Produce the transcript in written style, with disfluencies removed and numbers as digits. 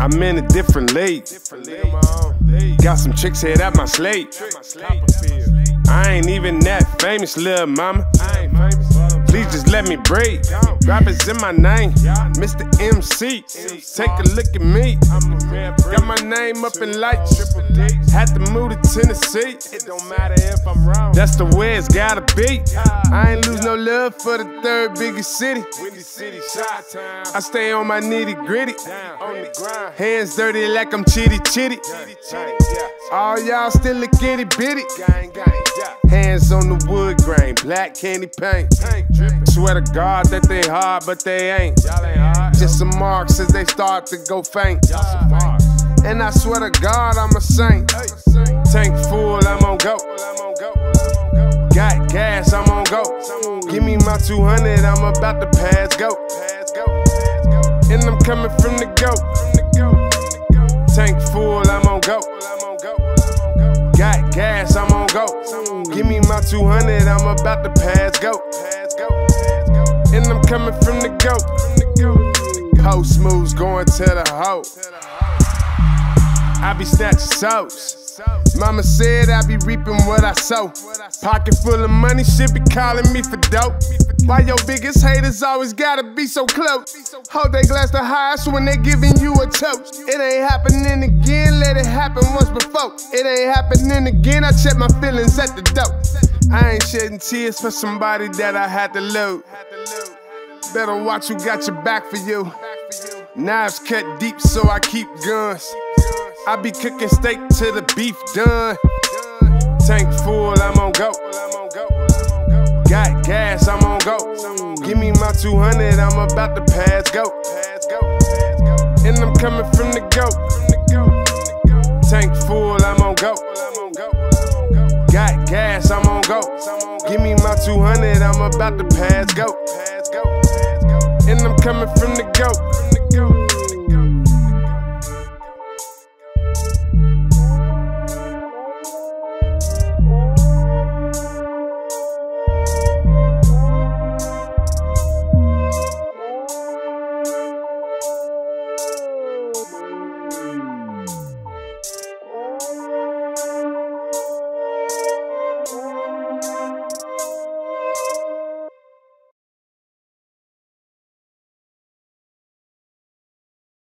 I'm in a different league. Got some chicks head up my slate. I ain't even that famous, lil' mama. Please just let me breathe. Rappers in my name, Mr. MC. Take a look at me. Got my name up in lights. Had to move to Tennessee. It don't matter if I'm wrong. That's the way it's gotta be. I ain't lose no love for the third biggest city. I stay on my nitty gritty. Hands dirty like I'm chitty chitty. All y'all still a kitty bitty. Hands on the wood grain, black candy paint. Swear to God that they hard, but they ain't. Just some marks as they start to go faint. And I swear to God I'm a saint. Tank full, I'm on go. Got gas, I'm on go. Give me my 200, I'm about to pass go. And I'm coming from the go. Tank full, I'm on go. Got gas, I'm on go. Give me my 200, I'm about to pass go. And I'm coming from the go. Post moves going to the hoe. I be snatching souls. Mama said I be reaping what I sow. Pocket full of money, shit be calling me for dope. Why your biggest haters always gotta be so close? Hold they glass to highs when they giving you a toast. It ain't happening again, let it happen once before. It ain't happening again, I check my feelings at the door. I ain't shedding tears for somebody that I had to lose. Better watch who got your back for you. Knives cut deep, so I keep guns. I be cooking steak till the beef done. Tank full, I'm on go. Got gas, I'm on go. Give me my 200, I'm about to pass go. And I'm coming from the go. Tank full, I'm on go. Got gas, I'm on go. Give me my 200, I'm about to pass go. And I'm coming from the go.